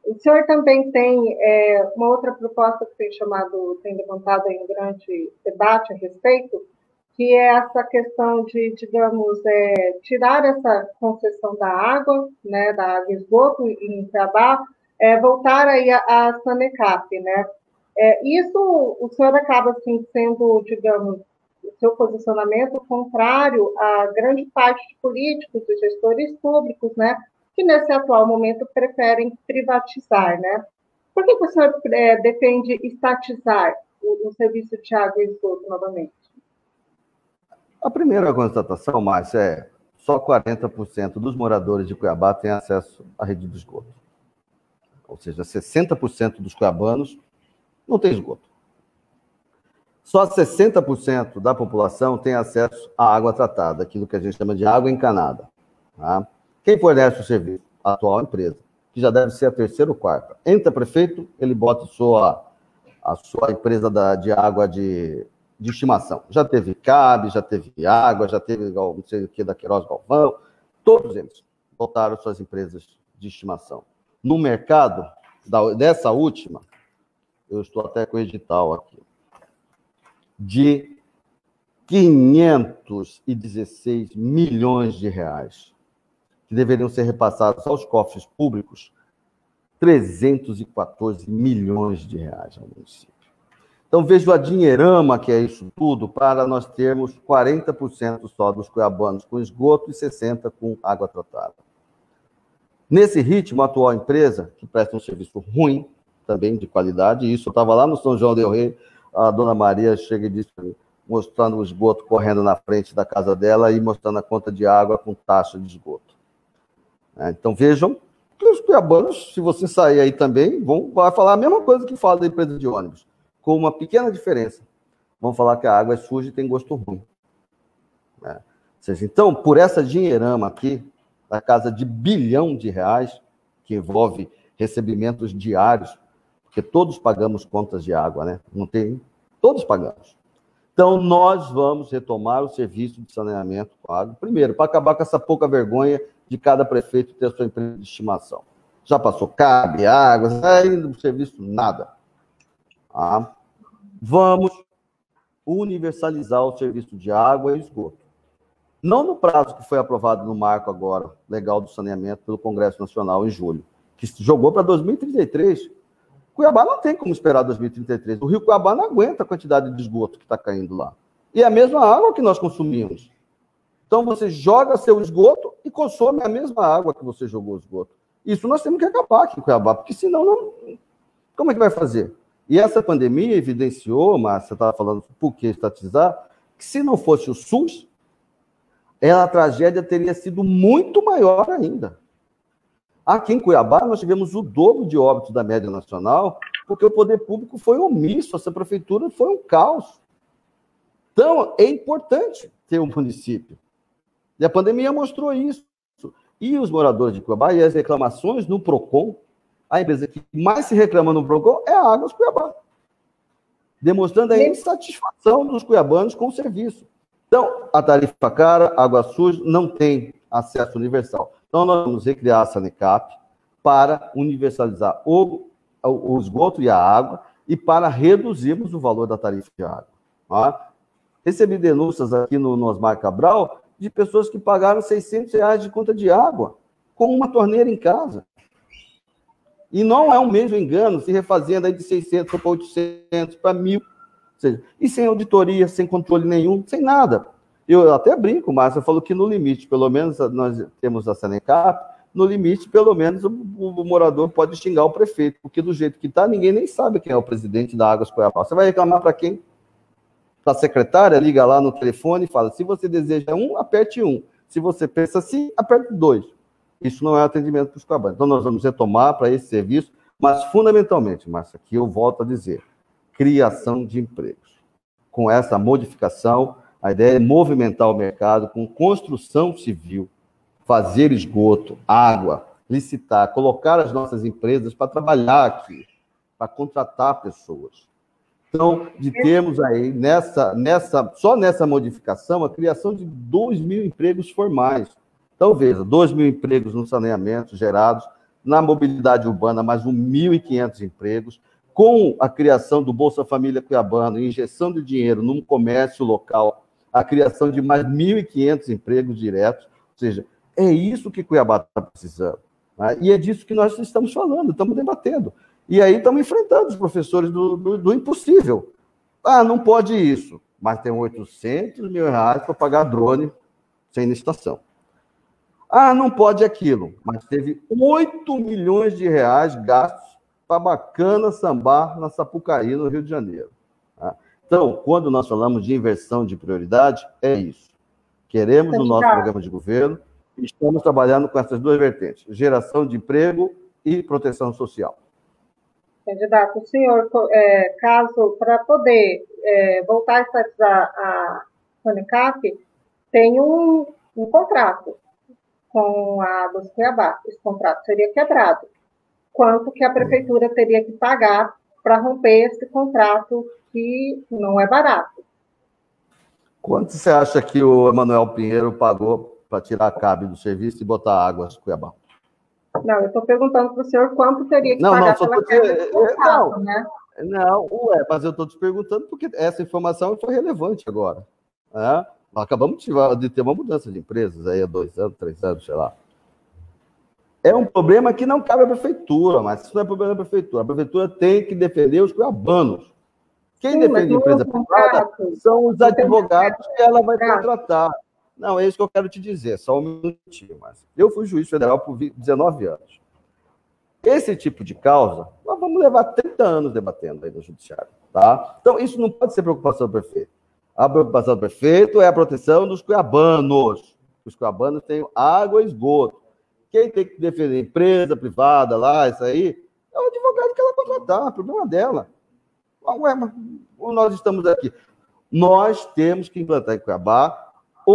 O senhor também tem uma outra proposta que tem levantado aí um grande debate a respeito, que é essa questão de, digamos, tirar essa concessão da água, né, da água e esgoto em Cuiabá, voltar aí a Sanecap, né? Isso, o senhor acaba, assim, sendo, digamos, o seu posicionamento contrário a grande parte de políticos e gestores públicos, né, que nesse atual momento preferem privatizar, né? Por que o senhor defende estatizar o serviço de água e esgoto novamente? A primeira constatação, Márcia, é só 40% dos moradores de Cuiabá têm acesso à rede de esgoto. Ou seja, 60% dos cuiabanos não tem esgoto. Só 60% da população tem acesso à água tratada, aquilo que a gente chama de água encanada. Tá? Quem fornece o serviço? A atual empresa, que já deve ser a terceira ou quarta. Entra prefeito, ele bota a sua empresa de água de estimação. Já teve CAB, já teve água, já teve não sei o que da Queiroz Galvão, todos eles botaram suas empresas de estimação. No mercado, dessa última, eu estou até com o edital aqui, de 516 milhões de reais, que deveriam ser repassados aos cofres públicos, 314 milhões de reais ao município. Então, vejo a dinheirama que é isso tudo para nós termos 40% só dos cuiabanos com esgoto e 60% com água tratada. Nesse ritmo, a atual empresa, que presta um serviço ruim, também de qualidade, isso eu estava lá no São João del Rei, a dona Maria chega e disse, mostrando o esgoto correndo na frente da casa dela e mostrando a conta de água com taxa de esgoto. Então, vejam que os cuiabanos, se você sair aí também, vai falar a mesma coisa que fala da empresa de ônibus, com uma pequena diferença. Vão falar que a água é suja e tem gosto ruim. Ou seja, então, por essa dinheirama aqui, da casa de R$ 1 bilhão, que envolve recebimentos diários, porque todos pagamos contas de água, né? Não tem... Todos pagamos. Então, nós vamos retomar o serviço de saneamento com água, primeiro, para acabar com essa pouca vergonha de cada prefeito ter a sua empresa de estimação. Já passou CAB, água, aí do serviço, nada. Vamos universalizar o serviço de água e esgoto. Não no prazo que foi aprovado no marco agora, legal do saneamento, pelo Congresso Nacional em julho, que jogou para 2033. Cuiabá não tem como esperar 2033. O Rio Cuiabá não aguenta a quantidade de esgoto que está caindo lá. E é a mesma água que nós consumimos. Então, você joga seu esgoto e consome a mesma água que você jogou o esgoto. Isso nós temos que acabar aqui em Cuiabá, porque senão, não... como é que vai fazer? E essa pandemia evidenciou, mas você estava falando por que estatizar, que se não fosse o SUS, a tragédia teria sido muito maior ainda. Aqui em Cuiabá, nós tivemos o dobro de óbitos da média nacional, porque o poder público foi omisso, essa prefeitura foi um caos. Então, é importante ter um município. E a pandemia mostrou isso. E os moradores de Cuiabá, e as reclamações no PROCON, a empresa que mais se reclama no PROCON é a Águas Cuiabá, demonstrando a insatisfação dos cuiabanos com o serviço. Então, a tarifa cara, água suja, não tem acesso universal. Então, nós vamos recriar a Sanecap para universalizar o esgoto e a água e para reduzirmos o valor da tarifa de água. Recebi denúncias aqui no Osmar Cabral de pessoas que pagaram R$600 de conta de água com uma torneira em casa. E não é um mesmo engano se refazendo aí de 600 para 800, para 1.000. Ou seja, e sem auditoria, sem controle nenhum, sem nada. Eu até brinco, Márcia falou que no limite, pelo menos nós temos a Sanecap, no limite, pelo menos o morador pode xingar o prefeito, porque do jeito que está, ninguém nem sabe quem é o presidente da Águas Cuiabá. Você vai reclamar para quem? Para a secretária, liga lá no telefone e fala, se você deseja 1, aperte 1. Se você pensa assim, aperte 2. Isso não é atendimento para os cuiabanos. Então, nós vamos retomar para esse serviço, mas fundamentalmente, Márcia, que eu volto a dizer, criação de empregos. Com essa modificação, a ideia é movimentar o mercado com construção civil, fazer esgoto, água, licitar, colocar as nossas empresas para trabalhar aqui, para contratar pessoas. Então, de termos aí, só nessa modificação, a criação de 2.000 empregos formais. Então, veja, 2.000 empregos no saneamento gerados, na mobilidade urbana, mais 1.500 empregos, com a criação do Bolsa Família Cuiabano, injeção de dinheiro num comércio local, a criação de mais 1.500 empregos diretos, ou seja, é isso que Cuiabá está precisando. Né? E é disso que nós estamos falando, estamos debatendo. E aí estamos enfrentando os professores do impossível. Ah, não pode isso, mas tem 800 mil reais para pagar drone sem licitação. Ah, não pode aquilo, mas teve 8 milhões de reais gastos para bacana sambar na Sapucaí, no Rio de Janeiro. Tá? Então, quando nós falamos de inversão de prioridade, é isso. Queremos no nosso programa de governo, estamos trabalhando com essas duas vertentes, geração de emprego e proteção social. Candidato, o senhor, caso, para poder voltar a estatizar a Sonicap, tem um contrato com a Águas Cuiabá. Esse contrato seria quebrado. Quanto que a prefeitura teria que pagar para romper esse contrato, que não é barato? Quanto você acha que o Emanuel Pinheiro pagou para tirar a cabe do serviço e botar Águas Cuiabá? Não, eu estou perguntando para o senhor quanto teria que pagar pela quebra do contrato, né? Não, mas eu estou te perguntando porque essa informação foi relevante agora. Né? Nós acabamos de ter uma mudança de empresas aí há 2 anos, 3 anos, sei lá. É um problema que não cabe à prefeitura, mas isso não é problema da prefeitura. A prefeitura tem que defender os cuiabanos. Quem defende a empresa privada são os advogados que ela vai contratar. Não, é isso que eu quero te dizer, só um minutinho. Mas eu fui juiz federal por 19 anos. Esse tipo de causa, nós vamos levar 30 anos debatendo aí no judiciário. Tá? Então, isso não pode ser preocupação do prefeito. A preocupação do prefeito é a proteção dos cuiabanos. Os cuiabanos têm água e esgoto. Quem tem que defender empresa privada lá, isso aí, é o advogado que ela contratar, problema dela. Ué, mas nós estamos aqui. Nós temos que implantar em Cuiabá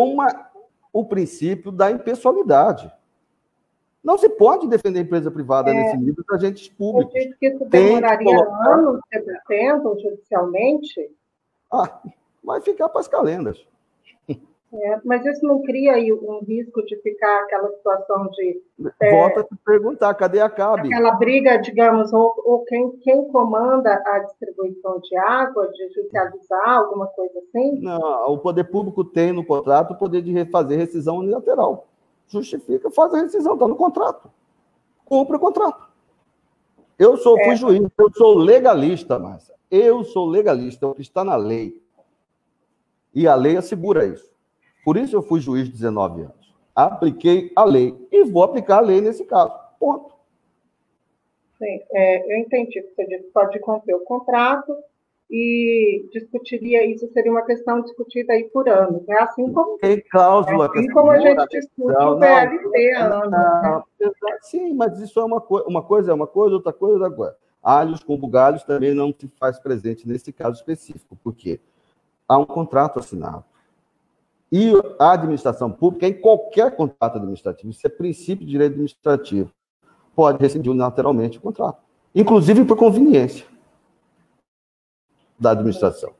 o princípio da impessoalidade. Não se pode defender empresa privada nesse nível para agentes públicos. Eu disse que isso demoraria anos debatendo judicialmente. Vai ficar para as calendas. Mas isso não cria aí um risco de ficar aquela situação de... Volta a te perguntar, cadê a CAB? Aquela briga, digamos, ou quem comanda a distribuição de água, de judicializar, alguma coisa assim? Não, o poder público tem no contrato o poder de fazer rescisão unilateral. Justifica, faz a rescisão, está no contrato. Cumpre o contrato. Fui juiz, eu sou legalista, Márcia. Eu sou legalista, é o que está na lei. E a lei assegura isso. Por isso eu fui juiz 19 anos. Apliquei a lei e vou aplicar a lei nesse caso. Ponto. Sim, eu entendi que você disse que pode romper o contrato e discutiria isso, seria uma questão discutida aí por anos, né? Assim como, tem cláusula, assim como a gente discute o PLT há anos. Né? Sim, mas isso é uma coisa, outra coisa, outra coisa. Alhos com bugalhos também não se faz presente nesse caso específico, porque há um contrato assinado. E a administração pública, em qualquer contrato administrativo, isso é princípio de direito administrativo, pode rescindir unilateralmente o contrato, inclusive por conveniência da administração.